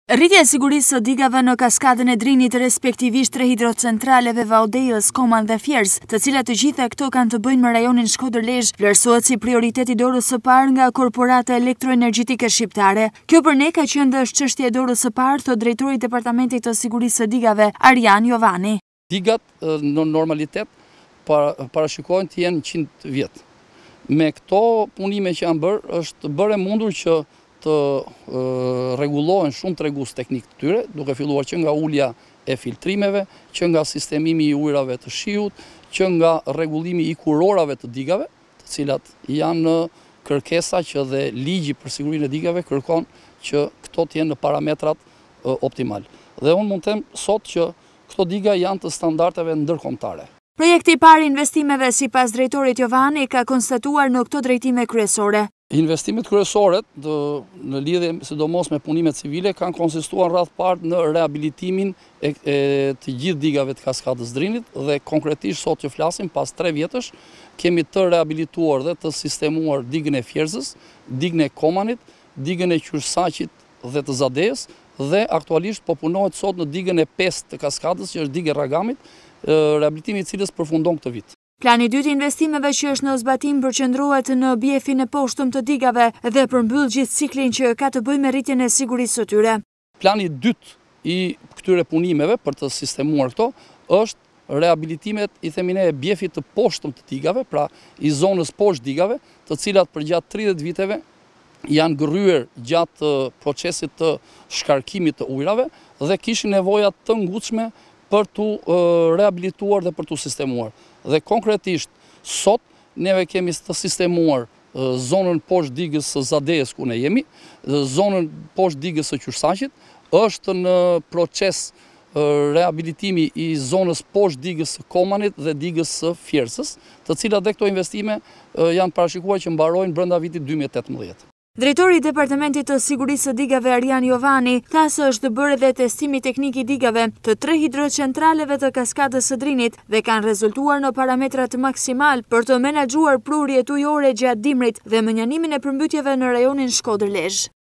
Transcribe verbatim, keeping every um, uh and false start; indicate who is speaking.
Speaker 1: Rritja e sigurisë së digave në kaskadën e Drinit, respektivisht tre hidrocentraleve Vaudejës, Koman dhe Fjerës, të cilat të gjitha këto kanë të bëjnë me rajonin Shkodër-Lezhë, vlerësohet si prioriteti dorës së parë nga korporata elektroenergjetike shqiptare. Kjo për ne ka qenë dhe është çështja e dorës së parë, thot drejtori i Departamentit të Sigurisë së Digave, Arjan Jovani.
Speaker 2: Digat në normalitet parashikohen të jenë qind vjet. Me këto punime që janë bërë, është bërë e mundur që të rregullohen shumë tregus teknik të tyre, duke filluar që nga ulja e filtrimeve, që nga sistemimi i ujrave të shiut, që nga rregullimi i kurorave të digave, të cilat janë kërkesa që dhe ligji për sigurinë e digave kërkon që këto të jenë në parametrat optimal. Dhe unë mund të them sot që këto diga janë të standardeve ndërkombëtare.
Speaker 1: Projekti i parë investimeve sipas drejtorit Jovani ka konstatuar në këto drejtime kryesore.
Speaker 2: Investimet kryesoret në lidhje sidomos me punimet civile kanë konsistuar rreth parë në rehabilitimin e, e të gjithë digave të kaskadës Drinit dhe konkretisht sot që flasim pas tre vjetësh kemi të rehabilituar dhe të sistemuar digën e Fjerzës, digën e Komanit, digën e Qyrsaqit dhe të Zadejës dhe aktualisht po punohet sot në digën e pesë të kaskadës që është digë e Ragamit, rehabilitimi i cilës përfundon këtë vit.
Speaker 1: Plani i dytë i investimeve që është në zbatim përqendrohet në bjefin e poshtëm të digave dhe përmbyll gjithë ciklin që ka të bëjë me rritjen e sigurisë së tyre.
Speaker 2: Plani i dytë i këtyre punimeve për të sistemuar këto është rehabilitimet i themine e bjefit të poshtëm të digave, pra i zonës poshtë digave, të cilat për gjatë tridhjetë viteve janë gërryer gjatë procesit të shkarkimit të ujrave dhe kishin nevoja të ngutshme për të rehabilituar dhe për të sistemuar. Dhe konkretisht, sot neve kemi të sistemuar zonën poshtë digës së Zadejës ku ne jemi, zonën poshtë digës së Qyrsaqit, është në proces rehabilitimi i zonës poshtë digës së Komanit dhe digës së Fjersës, të cilat dhe këto investime janë parashikuar që mbarojnë brenda vitit dy mijë e tetëmbëdhjetë.
Speaker 1: Drejtori i Departamentit të Sigurisë së Digave Arjan Jovani tha se është bërë edhe testimi teknik i digave të tre hidrocentraleve të kaskadës së Drinit dhe kanë rezultuar në parametrat maksimal për të menaxhuar prurjet ujore gjatë dimrit dhe mënjanimin e përmbytjeve në rajonin Shkodër-Lezhë.